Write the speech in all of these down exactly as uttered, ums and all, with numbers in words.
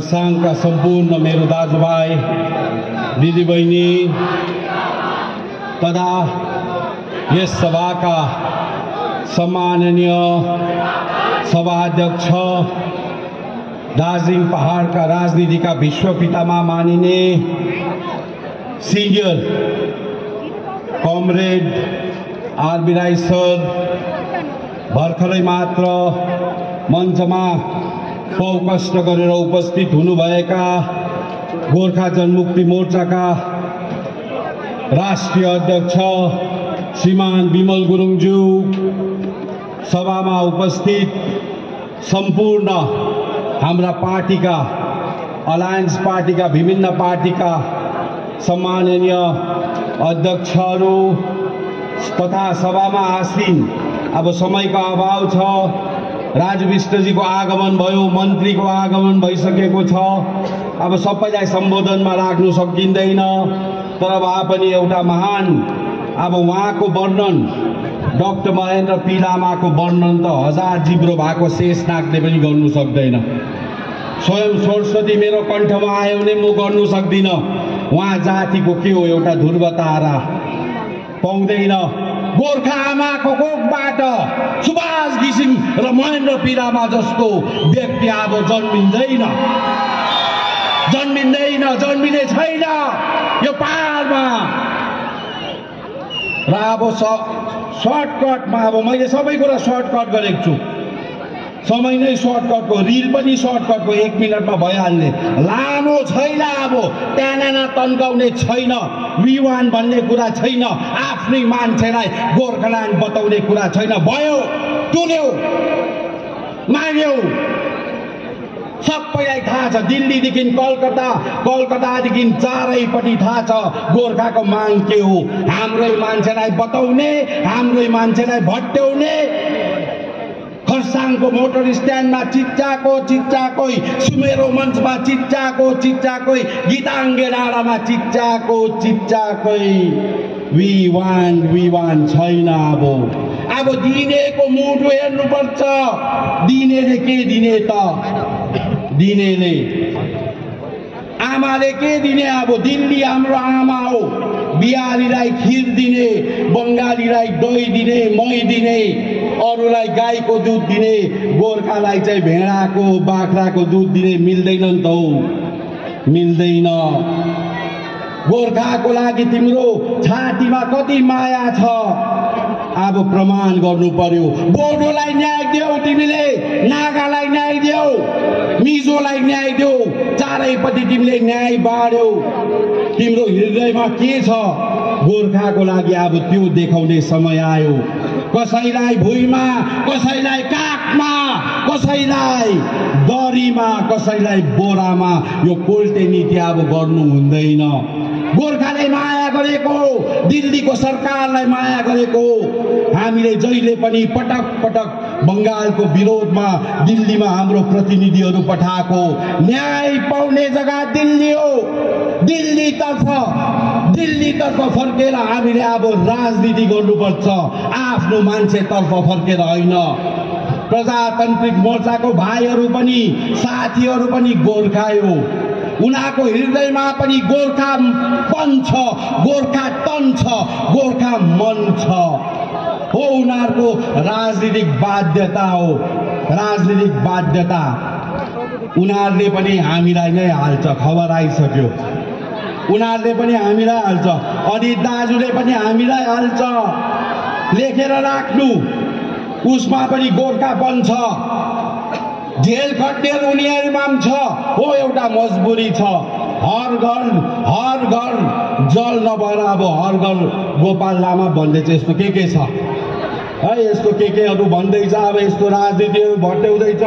खरसाङका सम्पूर्ण मेरो दाजुभाइ दिदीबहिनी तथा यस सभाका सम्माननीय सभाध्यक्ष दार्जिलिङ पहाडका राजनीतिका विश्वपितामा मानिने senior comrade R B Rai sir, भर्खरै मात्र मञ्चमा पौकष्ट गरेर उपस्थित हुनुभएका गोर्खा जनमुक्ति मोर्चाका राष्ट्रिय अध्यक्ष श्रीमान विमल गुरुङज्यू, सभामा उपस्थित सम्पूर्ण हाम्रा पार्टीका अलायन्स पार्टीका विभिन्न पार्टीका सम्माननीय अध्यक्षहरू तथा सभामा आसीन, अब समयको अभाव छ, राजु विष्टजीको आगमन भयो, मन्त्रीको आगमन भइसकेको छ, अब सबैलाई सम्बोधनमा राख्नु सकिँदैन, तर भए पनि एउटा महान अब उहाँको वर्णन डाक्टर महेन्द्र पी लामाको वर्णन त हजार जिब्रो भएको शेषनागले पनि गर्नु सक्दैन। स्वयं सरस्वती मेरो कण्ठमा आयो भने म गर्नु सक्दिनँ। उहाँ जातिको के हो, एउटा ध्रुव तारा पाउँदैन। गोर्खा आमाको कोखबाट सुभाष घिसिङ र महेन्द्र पी लामा जस्तो व्यक्ति अब जन्मिँदैन, जन्मिँदैन, जन्मिने छैन यो पहाडमा। र अब सर्टकटमा अब मैले सबै कुरा सर्टकट गरेको छु, समय नै सर्टकटको, रिल पनि सर्टकटको, एक मिनटमा भइहाल्ने, लामो छैन। अब त्याना तन्काउने छैन, विवान भन्ने कुरा छैन, आफ्नै मान्छेलाई गोर्खाल्यान्ड बताउने कुरा छैन। भयो, टुन्यौ, माग्यौ, सबैलाई थाहा छ। दिल्लीदेखि कलकत्ता, कलकत्तादेखि चारैपट्टि थाहा छ गोर्खाको माग के हो। हाम्रै मान्छेलाई बताउने, हाम्रै मान्छेलाई भट्ट्याउने, खरसाङको मोटर स्ट्यान्डमा चिच्चाको चिच्चाकै, सुमेरो मञ्चमा चिच्चाको चिच्चाकै, गीताङ्गे डाँडामा चिच्चाको चिच्चाकै, विवान विवान छैन। अब अब दिनेको मुटु हेर्नुपर्छ। दिनेले के दिने त? दिनेले आमाले के दिने? अब दिल्ली हाम्रो आमा हो। बिहारीलाई खिर दिने, बङ्गालीलाई दही दिने, मही दिने, अरूलाई गाईको दुध दिने, गोर्खालाई चाहिँ भेडाको बाख्राको दुध दिने मिल्दैन नि त हो, मिल्दैन। गोर्खाको लागि तिम्रो छातीमा कति माया छ, अब प्रमाण गर्नु पर्यो। बोडोलाई न्याय देऊ तिमीले, नागालाई न्याय देऊ, मिजोलाई न्याय देऊ, चारैपट्टि तिमीले न्याय बाँड्यौ। तिम्रो हृदयमा के छ गोर्खाको लागि, अब त्यो देखाउने समय आयो। कसैलाई भुइँमा, कसैलाई काखमा, कसैलाई दरीमा, कसैलाई बोरामा यो पोल्टे नीति अब गर्नु हुँदैन। गोर्खाले माया गरेको, दिल्लीको सरकारलाई माया गरेको, हामीले जहिले पनि पटक पटक बङ्गालको विरोधमा दिल्लीमा हाम्रो प्रतिनिधिहरू पठाएको। न्याय पाउने जग्गा दिल्ली हो। दिल्लीतर्फ दिल्लीतर्फ फर्केर हामीले अब राजनीति गर्नुपर्छ, आफ्नो मान्छेतर्फ फर्केर होइन। प्रजातान्त्रिक मोर्चाको भाइहरू पनि, साथीहरू पनि गोर्खा हो। उनीहरूको हृदयमा पनि गोर्खा पन छ, गोर्खा तन छ, गोर्खा मन छ। हो उनीहरूको राजनीतिक बाध्यता हो, राजनीतिक बाध्यता। उनीहरूले पनि हामीलाई नै हाल्छ, खबर आइसक्यो। उनीहरूले पनि हामीलाई हाल्छ, अनित दाजुले पनि हामीलाई हाल्छ। लेखेर राख्नु, उसमा पनि गोर्खापन छ। जेल खट्ने उनीहरूमा पनि छ। हो एउटा मजबुरी छ। हर घर हर घर जल नभएर अब हर घर गोपाल लामा भन्दै चाहिँ यस्तो के के छ है, यस्तो के केहरू भन्दैछ। अब यस्तो राजनीतिहरू भट्ट्याउँदैछ।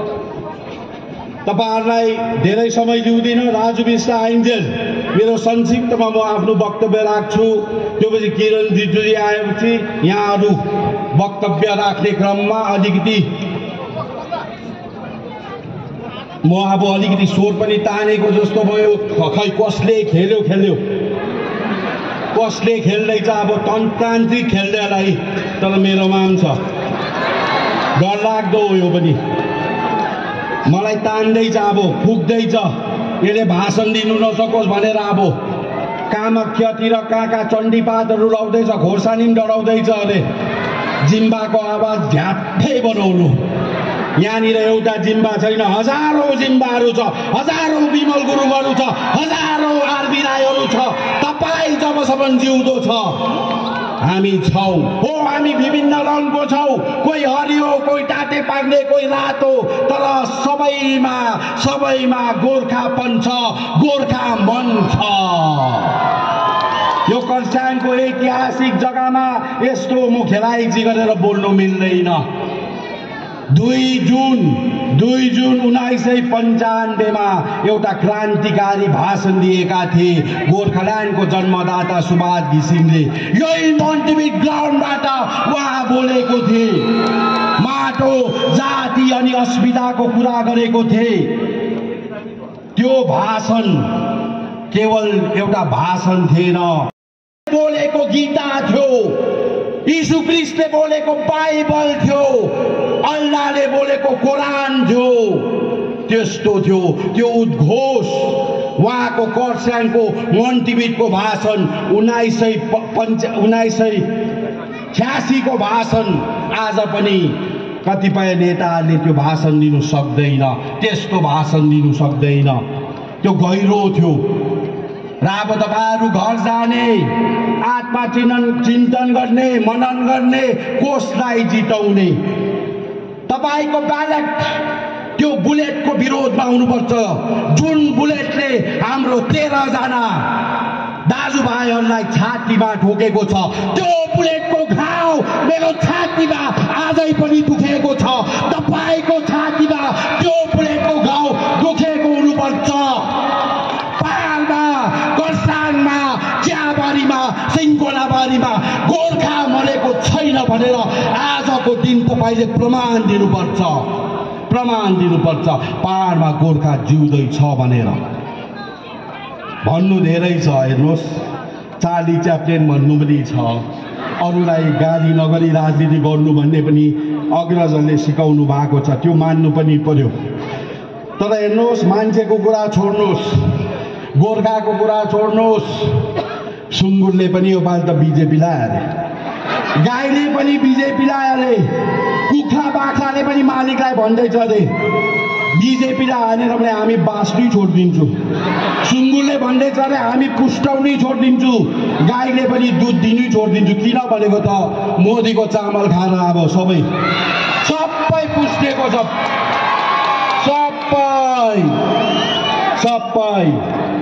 तपाईहरुलाई धेरै समय लिउँदिन, राजु विष्ट आइन्जेल मेरो संक्षिप्तमा म आफ्नो वक्तव्य राख्छु। त्योपछि किरण रिजुजी आएपछि यहाँहरू वक्तव्य राख्ने क्रममा अलिकति म अब अलिकति स्वर पनि तानेको जस्तो भयो। खै कसले खेल्यो खेल्यो कसले खेल्दैछ, अब तन्त्रान्त्रिक खेल्दैलाई, तर मेरोमा पनि छ। डरलाग्दो हो यो पनि। मलाई तान्दैछ, अब फुक्दैछ, यसले भाषण दिनु नसकोस् भनेर। अब कामाख्यातिर कहाँ कहाँ चण्डीपातहरू लाउँदैछ, खोर्सानी पनि डराउँदैछ अरे जिम्बाको आवाज झ्याप्पै बनाउनु। यहाँनिर एउटा जिम्बा छैन, हजारौँ जिम्बाहरू छ, हजारौँ विमल गुरुङहरू छ, हजारौँ आरबी राईहरू छ। तपाईँ जबसम्म जिउँदो छ हामी छौँ। हो, हामी विभिन्न रङको छौँ, कोही हरियो, कोही टाटे पाग्ने, कोही रातो, तर सबैमा सबैमा गोर्खापन छ, गोर्खा मन छ। यो खरसाङको ऐतिहासिक जग्गामा यस्तो म खेलाइची गरेर बोल्नु मिल्दैन। दुई जुन दुई जुन उन्नाइस सय पन्चानब्बेमा एउटा क्रान्तिकारी भाषण दिएका थिए गोर्खाल्यान्डको जन्मदाता सुभाष घिसिङले। यही मन्टिभिट ग्राउन्डबाट उहाँ बोलेको थिए, माटो, जाति अनि अस्मिताको कुरा गरेको थिए। त्यो भाषण केवल एउटा भाषण थिएन, बोलेको गीता थियो, यीशु ख्रीष्टले बोलेको बाइबल थियो, अल्लाहले बोलेको कुरान थियो। त्यस्तो थियो त्यो उद्घोष। उहाँको खरसाङको मन्टिभिटको भाषण उन्नाइस सय पञ्च उन्नाइस सय छ्यासीको भाषण आज पनि कतिपय नेताहरूले त्यो भाषण दिनु सक्दैन, त्यस्तो भाषण दिनु सक्दैन। त्यो गहिरो थियो। र अब तपाईँहरू घर जाने, आत्मा चिन्तन चिन्तन गर्ने, मनन गर्ने, कोषलाई जिताउने। तपाईँको ब्यालेट त्यो बुलेटको विरोधमा हुनुपर्छ, जुन बुलेटले हाम्रो तेह्रजना दाजुभाइहरूलाई छातीमा ठोकेको छ। त्यो बुलेटको घाउ मेरो छातीमा आजै पनि दुखेको छ। तपाईँको छातीमा त्यो बुलेटको घाउ दुखेको हुनुपर्छ। पाहाडमा, खरसाङमा, चियाबारीमा, सिन्कोनाबारीमा गोर्खा मरेको छैन भनेर आजको दिन तपाईँले प्रमाण दिनुपर्छ, प्रमाण दिनुपर्छ पाहाडमा गोर्खा जिउँदैछ भनेर। भन्नु धेरै छ, हेर्नुहोस्, चार्ली च्याप्लिन भन्नु पनि छ, अरूलाई गाली नगरी राजनीति गर्नु भन्ने पनि अग्रजले सिकाउनु भएको छ, त्यो मान्नु पनि पर्यो। तर हेर्नुहोस्, मान्छेको कुरा छोड्नुहोस्, गोर्खाको कुरा छोड्नुहोस्, सुँगुरले पनि यो पालि त बिजेपीलाई हारे, गाईले पनि बिजेपीलाई हारे, कुखुरा बाख्राले पनि मालिकलाई भन्दैछ अरे बिजेपीलाई हानेर भने हामी बाँच्नै छोडिदिन्छु। सुँगुरले भन्दैछ अरे हामी पुस्टाउनै छोडिदिन्छु, गाईले पनि दुध दिनै छोडिदिन्छु। किन भनेको त मोदीको चामल खाएर अब सबै सबै पुस्टेको छ, सबै सबै।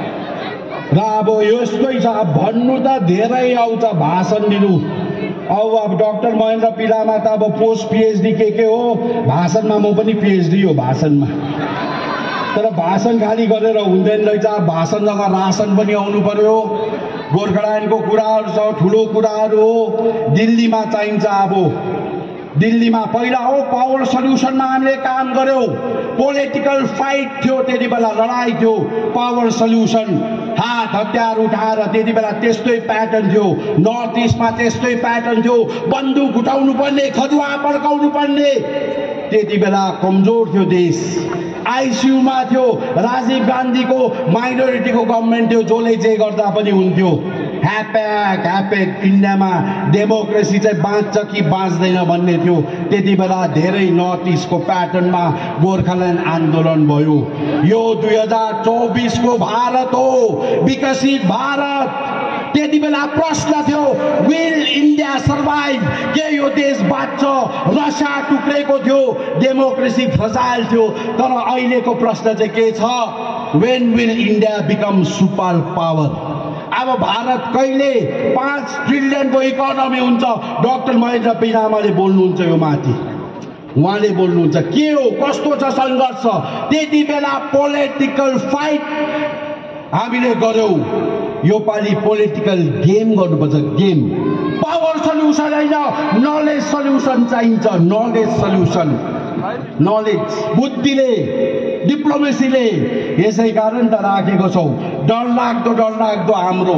र अब यस्तै छ, भन्नु त धेरै आउँछ, भाषण दिनु। अब अब डाक्टर महेन्द्र पिलामा त अब पोस्ट पिएचडी के के हो, भाषणमा म पनि पिएचडी हो भाषणमा। तर भाषण खाली गरेर हुँदैन रहेछ, भाषणसँग रासन पनि आउनु पर्यो। गोर्खाल्यान्डको कुराहरू छ, ठुलो कुराहरू हो, दिल्लीमा चाहिन्छ। अब दिल्लीमा पहिला हो पावर सल्युसनमा हामीले काम गर्यौँ, पोलिटिकल फाइट थियो, त्यति बेला लडाइँ थियो, पावर सल्युसन, हात हतियार उठाएर त्यति बेला त्यस्तै प्याटर्न थियो। नर्थ इस्टमा त्यस्तै प्याटर्न थियो, बन्दुक उठाउनु पर्ने, खजुवा पड्काउनु पर्ने। त्यति बेला कमजोर थियो देश, आइसियुमा थियो, राजीव गान्धीको माइनोरिटीको गभर्मेन्ट थियो, जसले जे गर्दा पनि हुन्थ्यो। ह्यापेक ह्यापेक इन्डियामा डेमोक्रेसी चाहिँ बाँच्छ कि बाँच्दैन भन्ने थियो। त्यति बेला धेरै नर्थ इस्टको प्याटर्नमा गोर्खाल्यान्ड आन्दोलन भयो। यो दुई हजार चौबिसको भारत हो, विकसित भारत। त्यति बेला प्रश्न थियो, विल इन्डिया सर्भाइभ, के यो देश बाँच्छ? रसा टुक्रेको थियो, डेमोक्रेसी फ्रजाइल थियो। तर अहिलेको प्रश्न चाहिँ के छ, when will India become super power? अब भारत कहिले पाँच ट्रिलियनको इकोनोमी हुन्छ? डाक्टर महेन्द्र पिलामाले बोल्नुहुन्छ यो माथि, उहाँले बोल्नुहुन्छ के हो, कस्तो छ सङ्घर्ष। त्यति बेला पोलिटिकल फाइट हामीले गर्यौँ, यो पालि पोलिटिकल गेम गर्नुपर्छ, गेम। पावर सल्युसन होइन, नलेज सल्युसन चाहिन्छ, नलेज सल्युसन, नलेज, बुद्धिले, डिप्लोमेसीले। यसै कारण त राखेको छौँ। डरलाग्दो डरलाग्दो हाम्रो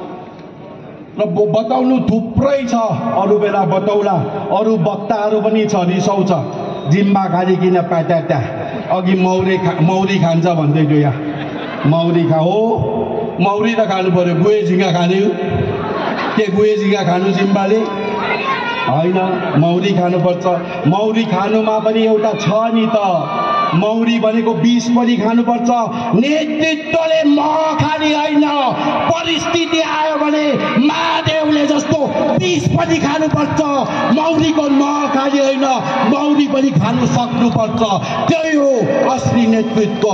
र बताउनु थुप्रै छ, अरू बेला बताउला, अरू वक्ताहरू पनि छ, रिसाउँछ, जिम्बा खालिकन प्याट्याट्या अघि मौरी खा मौरी खान्छ भन्दै थियो यहाँ मौरी खा हो मौरी त खानु पर्यो गुहे झिँगा खाने के गुहे झिँगा खानु जिम्बाले होइन मौरी खानुपर्छ मौरी खानुमा पनि एउटा छ नि त मौरी भनेको विष पनि खानुपर्छ नेतृत्वले मह खाने होइन परिस्थिति आयो भने महादेवले जस्तो विष पनि खानुपर्छ मौरीको मह खाने होइन मौरी पनि खानु सक्नुपर्छ त्यही हो असली नेतृत्व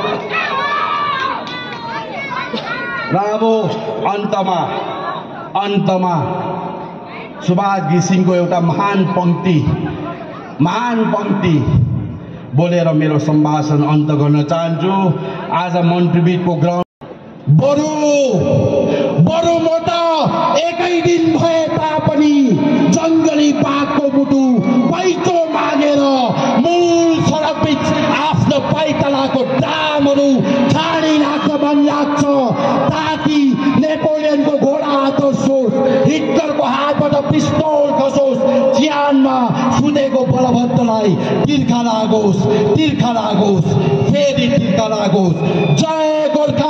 र अब अन्तमा अन्तमा सुभाष घिसिङको एउटा महान पंक्ति महान पंक्ति बोलेर मेरो सम्भाषण अन्त गर्न चाहन्छु आज मन्त्रीबिटको ग्राउन्ड बरु बरु म त एकै दिन भए तापनि जङ्गली बाघको मुटु पैँचो मागेर मूल सडक बीच आफ्नो पैतलाको दामहरू छाडी राख्न मन लाग्छ ताकि नेपोलियनको घोडा हातोस् हिटलरको हातबाट पिस्तौल खसोस् ज्यानमा सुतेको बलभद्रलाई तिर्खा लागोस् तिर्खा लागोस् फेरि तिर्खा लागोस् जय गोर्खा